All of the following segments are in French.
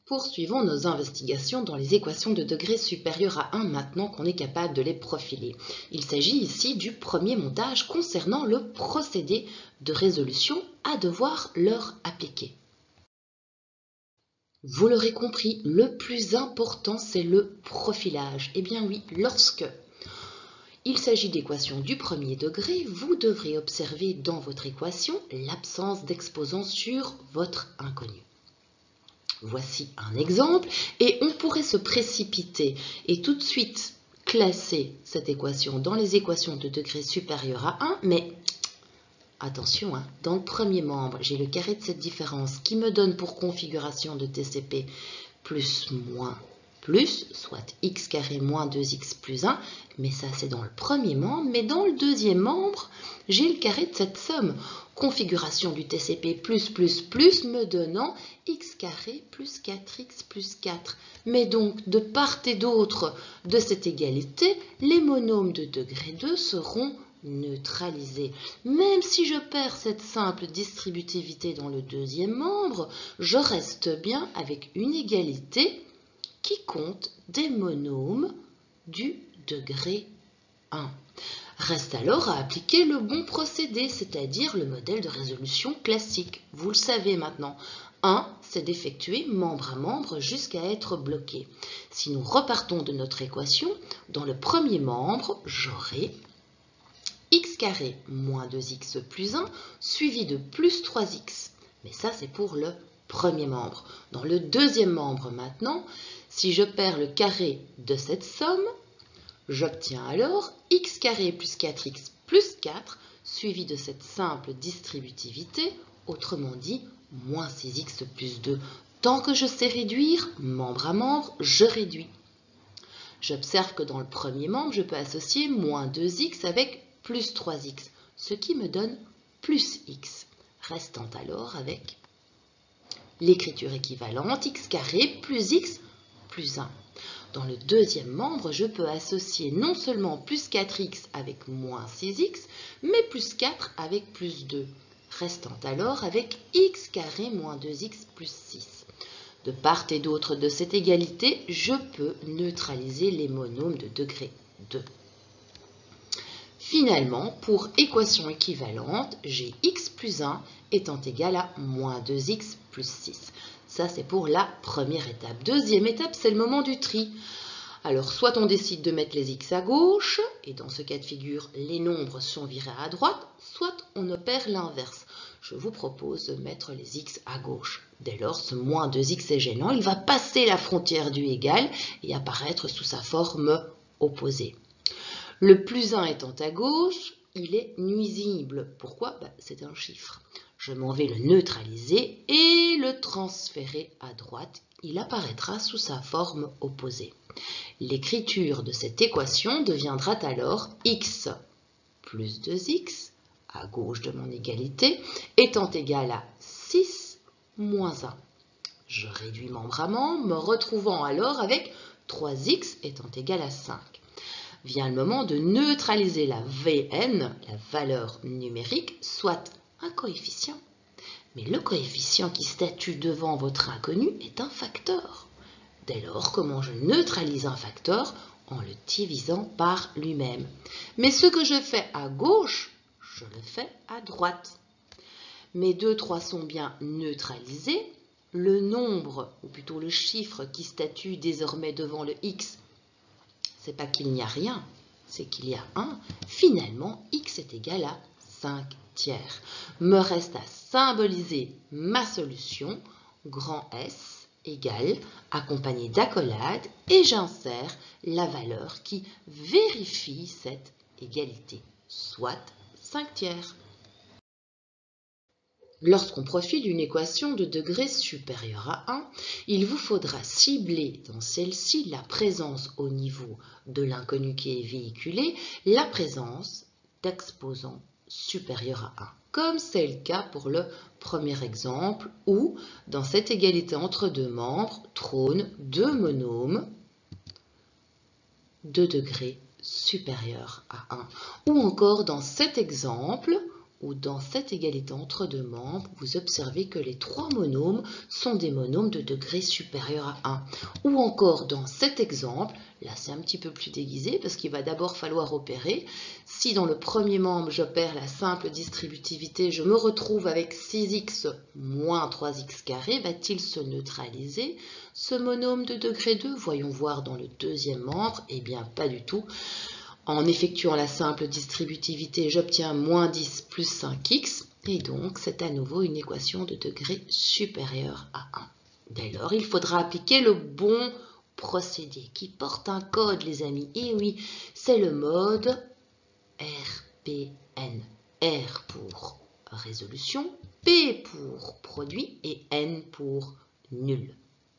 Poursuivons nos investigations dans les équations de degré supérieur à 1 maintenant qu'on est capable de les profiler. Il s'agit ici du premier montage concernant le procédé de résolution à devoir leur appliquer. Vous l'aurez compris, le plus important c'est le profilage. Eh bien oui, lorsque il s'agit d'équations du premier degré, vous devrez observer dans votre équation l'absence d'exposants sur votre inconnu. Voici un exemple et on pourrait se précipiter et tout de suite classer cette équation dans les équations de degré supérieur à 1, mais attention, dans le premier membre, j'ai le carré de cette différence qui me donne pour configuration de TCP plus moins plus, soit x carré moins 2x plus 1, mais ça c'est dans le premier membre, mais dans le deuxième membre, j'ai le carré de cette somme. Configuration du TCP plus me donnant x carré plus 4x plus 4. Mais donc, de part et d'autre de cette égalité, les monômes de degré 2 seront neutralisés. Même si je perds cette simple distributivité dans le deuxième membre, je reste bien avec une égalité qui compte des monômes du degré 1. Reste alors à appliquer le bon procédé, c'est-à-dire le modèle de résolution classique. Vous le savez maintenant. 1, c'est d'effectuer membre à membre jusqu'à être bloqué. Si nous repartons de notre équation, dans le premier membre, j'aurai x carré moins 2x plus 1 suivi de plus 3x. Mais ça, c'est pour le premier membre. Dans le deuxième membre maintenant, si je perds le carré de cette somme, j'obtiens alors x carré plus 4x plus 4 suivi de cette simple distributivité, autrement dit moins 6x plus 2. Tant que je sais réduire, membre à membre, je réduis. J'observe que dans le premier membre, je peux associer moins 2x avec plus 3x, ce qui me donne plus x, restant alors avec l'écriture équivalente x carré plus x plus 1. Dans le deuxième membre, je peux associer non seulement plus 4x avec moins 6x, mais plus 4 avec plus 2, restant alors avec x carré moins 2x plus 6. De part et d'autre de cette égalité, je peux neutraliser les monômes de degré 2. Finalement, pour équation équivalente, j'ai x plus 1 étant égal à moins 2x plus 6. Ça, c'est pour la première étape. Deuxième étape, c'est le moment du tri. Alors, soit on décide de mettre les x à gauche, et dans ce cas de figure, les nombres sont virés à droite, soit on opère l'inverse. Je vous propose de mettre les x à gauche. Dès lors, ce moins 2x est gênant, il va passer la frontière du égal et apparaître sous sa forme opposée. Le plus 1 étant à gauche, il est nuisible. Pourquoi? C'est un chiffre. Je m'en vais le neutraliser et le transférer à droite. Il apparaîtra sous sa forme opposée. L'écriture de cette équation deviendra alors x plus 2x, à gauche de mon égalité, étant égal à 6 moins 1. Je réduis membre à membre, me retrouvant alors avec 3x étant égal à 5. Vient le moment de neutraliser la Vn, la valeur numérique, soit un coefficient. Mais le coefficient qui statue devant votre inconnu est un facteur. Dès lors, comment je neutralise un facteur? En le divisant par lui-même. Mais ce que je fais à gauche, je le fais à droite. Mes 2, 3 sont bien neutralisés. Le nombre, ou plutôt le chiffre qui statue désormais devant le x, c'est pas qu'il n'y a rien, c'est qu'il y a 1. Finalement, x est égal à 5 tiers. Me reste à symboliser ma solution, grand S égale, accompagné d'accolade, et j'insère la valeur qui vérifie cette égalité, soit 5 tiers. Lorsqu'on profile une équation de degré supérieur à 1, il vous faudra cibler dans celle-ci la présence au niveau de l'inconnu qui est véhiculé, la présence d'exposants supérieurs à 1, comme c'est le cas pour le premier exemple où, dans cette égalité entre deux membres, trônent deux monômes de degré supérieur à 1. Ou encore dans cet exemple où dans cette égalité entre deux membres, vous observez que les trois monômes sont des monômes de degré supérieur à 1. Ou encore dans cet exemple, là c'est un petit peu plus déguisé parce qu'il va d'abord falloir opérer. Si dans le premier membre j'opère la simple distributivité, je me retrouve avec 6x moins 3x carré, va-t-il se neutraliser ce monôme de degré 2? Voyons voir dans le deuxième membre. Eh bien pas du tout. En effectuant la simple distributivité, j'obtiens moins 10 plus 5x, et donc c'est à nouveau une équation de degré supérieur à 1. Dès lors, il faudra appliquer le bon procédé qui porte un code, les amis. Et oui, c'est le mode RPN. R pour résolution, P pour produit et N pour nul.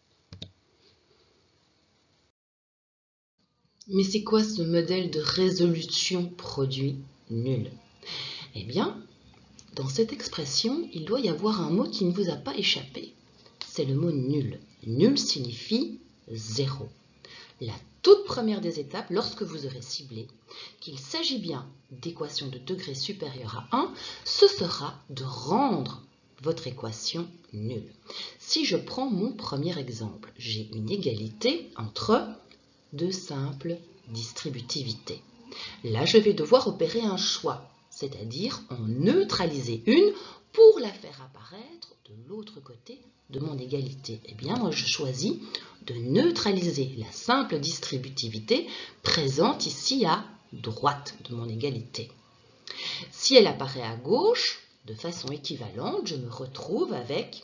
Mais c'est quoi ce modèle de résolution produit nul? Eh bien, dans cette expression, il doit y avoir un mot qui ne vous a pas échappé. C'est le mot nul. Nul signifie 0. La toute première des étapes, lorsque vous aurez ciblé qu'il s'agit bien d'équation de degré supérieur à 1, ce sera de rendre votre équation nulle. Si je prends mon premier exemple, j'ai une égalité entre deux simples distributivités. Là, je vais devoir opérer un choix, c'est-à-dire en neutraliser une pour la faire apparaître de l'autre côté de mon égalité. Eh bien, moi, je choisis de neutraliser la simple distributivité présente ici à droite de mon égalité. Si elle apparaît à gauche, de façon équivalente, je me retrouve avec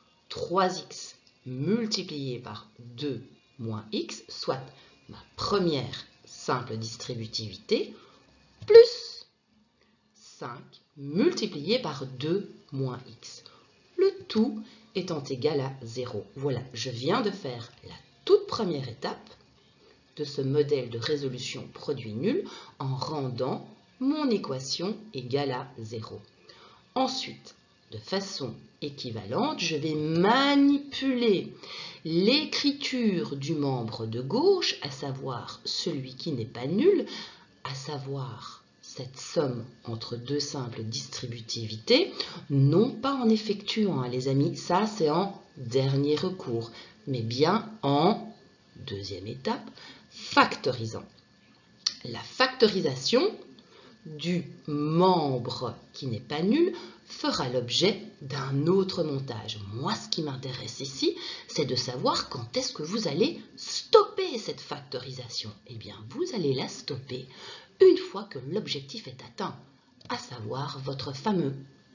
3x multiplié par 2 moins x, soit ma première simple distributivité, plus 5 multiplié par 2 moins x. Le tout étant égal à 0. Voilà, je viens de faire la toute première étape de ce modèle de résolution produit nul en rendant mon équation égale à 0. Ensuite, de façon équivalente, je vais manipuler l'écriture du membre de gauche, à savoir celui qui n'est pas nul, à savoir cette somme entre deux simples distributivités, non pas en effectuant, les amis, ça c'est en dernier recours, mais bien en deuxième étape, factorisant. La factorisation du membre qui n'est pas nul fera l'objet d'un autre montage. Moi, ce qui m'intéresse ici, c'est de savoir quand est-ce que vous allez stopper cette factorisation. Eh bien, vous allez la stopper une fois que l'objectif est atteint, à savoir votre fameux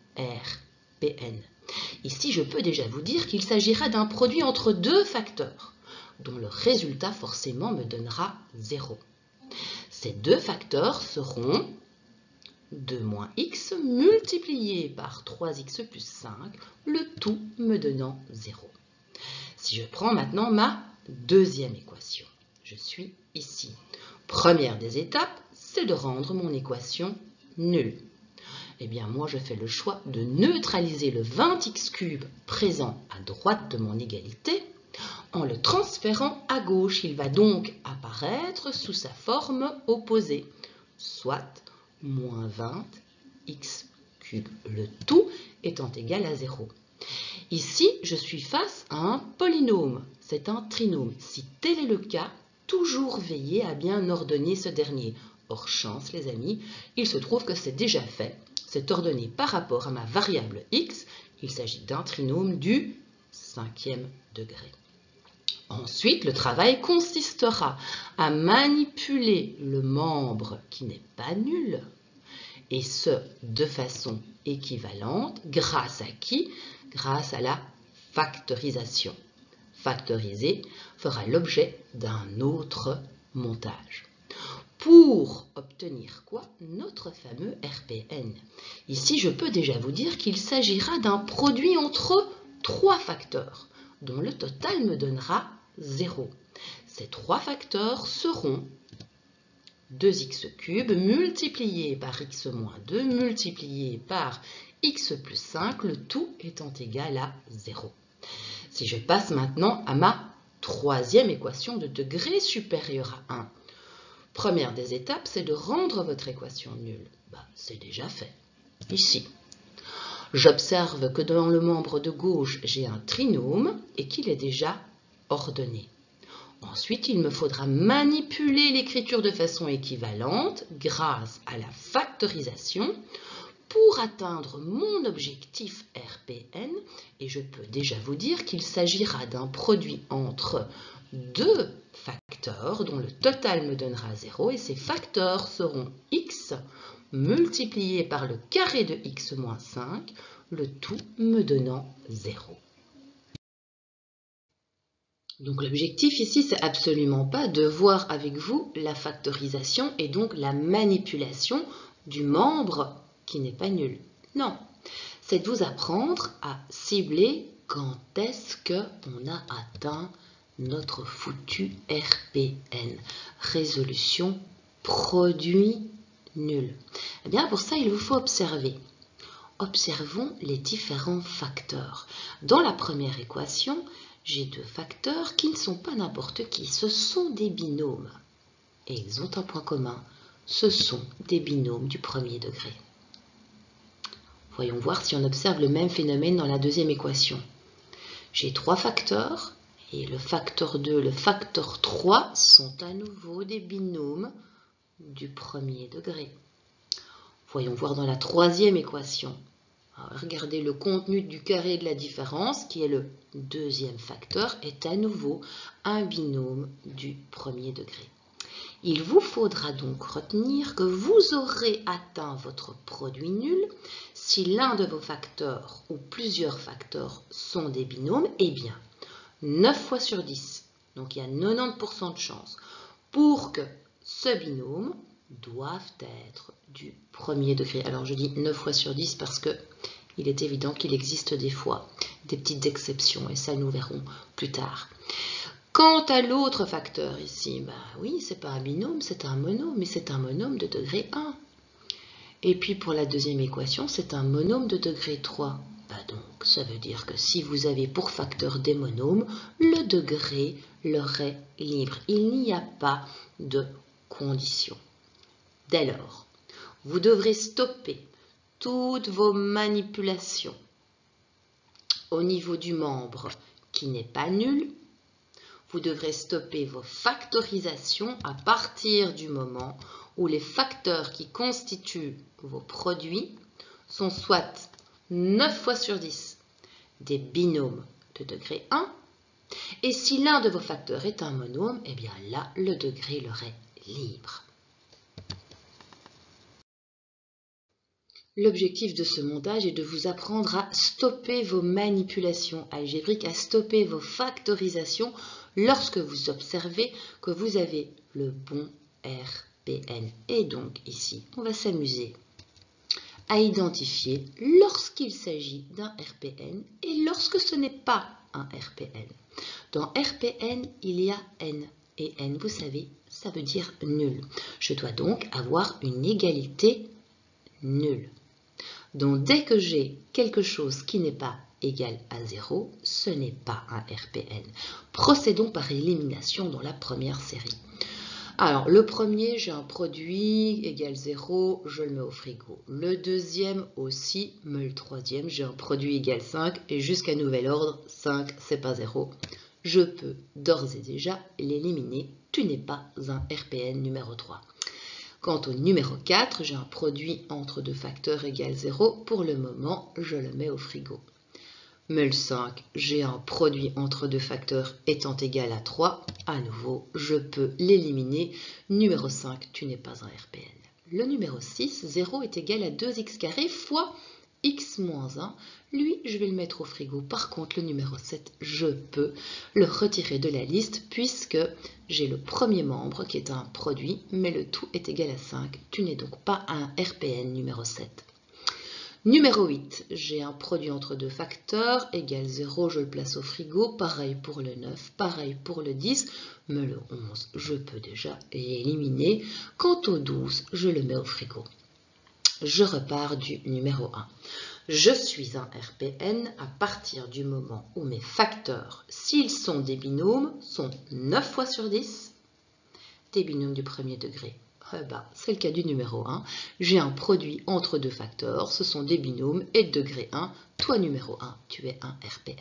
RPN. Ici, je peux déjà vous dire qu'il s'agira d'un produit entre deux facteurs, dont le résultat forcément me donnera 0. Ces deux facteurs seront 2 moins x multiplié par 3x plus 5, le tout me donnant 0. Si je prends maintenant ma deuxième équation, je suis ici. Première des étapes, c'est de rendre mon équation nulle. Eh bien, moi, je fais le choix de neutraliser le 20x³ présent à droite de mon égalité. En le transférant à gauche, il va donc apparaître sous sa forme opposée, soit moins 20x³, le tout étant égal à 0. Ici, je suis face à un polynôme, c'est un trinôme. Si tel est le cas, toujours veiller à bien ordonner ce dernier. Hors chance, les amis, il se trouve que c'est déjà fait. C'est ordonné par rapport à ma variable x. Il s'agit d'un trinôme du 5e degré. Ensuite, le travail consistera à manipuler le membre qui n'est pas nul, et ce, de façon équivalente, grâce à qui? Grâce à la factorisation. Factoriser fera l'objet d'un autre montage. Pour obtenir quoi? Notre fameux RPN. Ici, je peux déjà vous dire qu'il s'agira d'un produit entre trois facteurs, dont le total me donnera 0. Ces trois facteurs seront 2x³ multiplié par x moins 2 multiplié par x plus 5, le tout étant égal à 0. Si je passe maintenant à ma troisième équation de degré supérieur à 1, première des étapes, c'est de rendre votre équation nulle. C'est déjà fait. ici. J'observe que dans le membre de gauche, j'ai un trinôme et qu'il est déjà ordonné. Ensuite, il me faudra manipuler l'écriture de façon équivalente grâce à la factorisation pour atteindre mon objectif RPN, et je peux déjà vous dire qu'il s'agira d'un produit entre deux facteurs dont le total me donnera 0, et ces facteurs seront x multiplié par le carré de x moins 5, le tout me donnant 0. Donc l'objectif ici, c'est absolument pas de voir avec vous la factorisation et donc la manipulation du membre qui n'est pas nul. Non, c'est de vous apprendre à cibler quand est-ce qu'on a atteint notre foutu RPN, résolution produit nul. Eh bien, pour ça, il vous faut observer. Observons les différents facteurs. Dans la première équation, j'ai deux facteurs qui ne sont pas n'importe qui, ce sont des binômes. Et ils ont un point commun, ce sont des binômes du premier degré. Voyons voir si on observe le même phénomène dans la deuxième équation. J'ai trois facteurs, et le facteur 2, le facteur 3 sont à nouveau des binômes du premier degré. Voyons voir dans la troisième équation. Alors, regardez, le contenu du carré de la différence, qui est le deuxième facteur, est à nouveau un binôme du premier degré. Il vous faudra donc retenir que vous aurez atteint votre produit nul si l'un de vos facteurs ou plusieurs facteurs sont des binômes, eh bien 9 fois sur 10, donc il y a 90% de chance pour que ce binôme doive être du premier degré. Alors je dis 9 fois sur 10 parce que il est évident qu'il existe des fois des petites exceptions et ça nous verrons plus tard. Quant à l'autre facteur ici, oui, c'est pas un binôme, c'est un monôme, mais c'est un monôme de degré 1. Et puis pour la deuxième équation, c'est un monôme de degré 3. Donc ça veut dire que si vous avez pour facteur des monômes, le degré leur est libre. Il n'y a pas de condition. Dès lors, vous devrez stopper toutes vos manipulations au niveau du membre qui n'est pas nul. Vous devrez stopper vos factorisations à partir du moment où les facteurs qui constituent vos produits sont soit 9 fois sur 10 des binômes de degré 1, et si l'un de vos facteurs est un monôme, eh bien là, le degré leur est libre. L'objectif de ce montage est de vous apprendre à stopper vos manipulations algébriques, à stopper vos factorisations lorsque vous observez que vous avez le bon RPN. Et donc ici, on va s'amuser à identifier lorsqu'il s'agit d'un RPN et lorsque ce n'est pas un RPN. Dans RPN, il y a N. Et N, vous savez, ça veut dire nul. Je dois donc avoir une égalité nulle. Donc dès que j'ai quelque chose qui n'est pas égal à 0, ce n'est pas un RPN. Procédons par élimination dans la première série. Alors le premier, j'ai un produit égal 0, je le mets au frigo. Le deuxième aussi, mais le troisième, j'ai un produit égal 5 et jusqu'à nouvel ordre, 5 c'est pas 0. Je peux d'ores et déjà l'éliminer. Tu n'es pas un RPN numéro 3. Quant au numéro 4, j'ai un produit entre deux facteurs égal 0. Pour le moment, je le mets au frigo. Mais le 5, j'ai un produit entre deux facteurs étant égal à 3. À nouveau, je peux l'éliminer. Numéro 5, tu n'es pas un RPN. Le numéro 6, 0 est égal à 2x carré fois x moins 1. Lui, je vais le mettre au frigo. Par contre, le numéro 7, je peux le retirer de la liste puisque j'ai le premier membre qui est un produit, mais le tout est égal à 5. Tu n'es donc pas un RPN numéro 7. Numéro 8, j'ai un produit entre deux facteurs, égal 0, je le place au frigo, pareil pour le 9, pareil pour le 10, mais le 11, je peux déjà l'éliminer. Quant au 12, je le mets au frigo. Je repars du numéro 1. Je suis un RPN à partir du moment où mes facteurs, s'ils sont des binômes, sont 9 fois sur 10 des binômes du premier degré. C'est le cas du numéro 1. J'ai un produit entre deux facteurs, ce sont des binômes et de degré 1. Toi, numéro 1, tu es un RPN.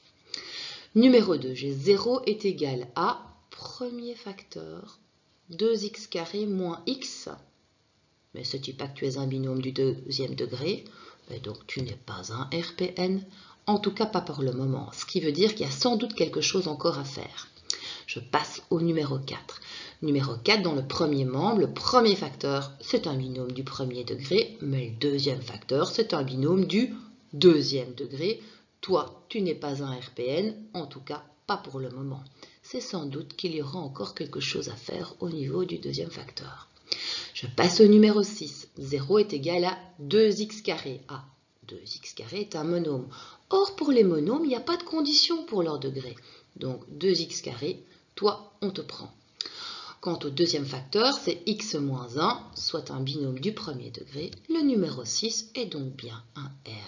Numéro 2, j'ai 0 est égal à premier facteur, 2x carré moins x. Mais ce n'est pas que tu es un binôme du deuxième degré, donc tu n'es pas un RPN. En tout cas, pas pour le moment, ce qui veut dire qu'il y a sans doute quelque chose encore à faire. Je passe au numéro 4. Numéro 4, dans le premier membre, le premier facteur, c'est un binôme du premier degré, mais le deuxième facteur, c'est un binôme du deuxième degré. Toi, tu n'es pas un RPN, en tout cas, pas pour le moment. C'est sans doute qu'il y aura encore quelque chose à faire au niveau du deuxième facteur. Je passe au numéro 6. 0 est égal à 2x carré. 2x carré est un monôme. Or, pour les monômes, il n'y a pas de condition pour leur degré. Donc, 2x carré, toi, on te prend. Quant au deuxième facteur, c'est x moins 1, soit un binôme du premier degré. Le numéro 6 est donc bien un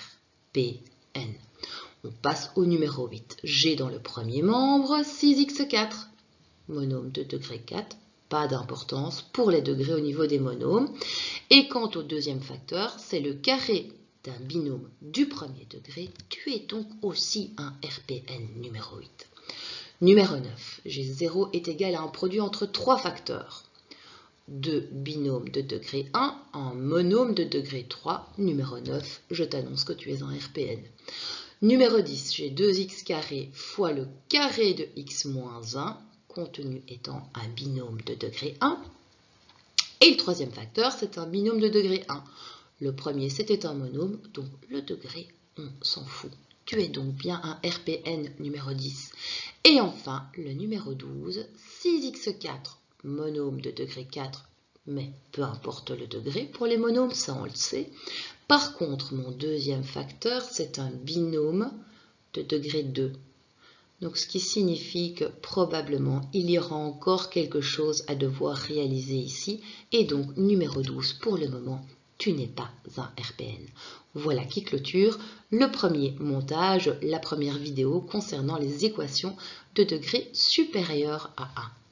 RPN. On passe au numéro 8. J'ai dans le premier membre 6x4, monôme de degré 4. Pas d'importance pour les degrés au niveau des monômes. Et quant au deuxième facteur, c'est le carré d'un binôme du premier degré. Tu es donc aussi un RPN numéro 8. Numéro 9, j'ai 0 est égal à un produit entre trois facteurs. 2 binômes de degré 1, un monôme de degré 3. Numéro 9, je t'annonce que tu es un RPN. Numéro 10, j'ai 2x carré fois le carré de x moins 1, contenu étant un binôme de degré 1. Et le troisième facteur, c'est un binôme de degré 1. Le premier, c'était un monôme, donc le degré, on s'en fout. Tu es donc bien un RPN numéro 10. Et enfin, le numéro 12, 6x4, monôme de degré 4, mais peu importe le degré, pour les monômes, ça on le sait. Par contre, mon deuxième facteur, c'est un binôme de degré 2. Donc, ce qui signifie que probablement, il y aura encore quelque chose à devoir réaliser ici. Et donc, numéro 12, pour le moment, tu n'es pas un RPN. Voilà qui clôture le premier montage, la première vidéo concernant les équations de degré supérieur à 1.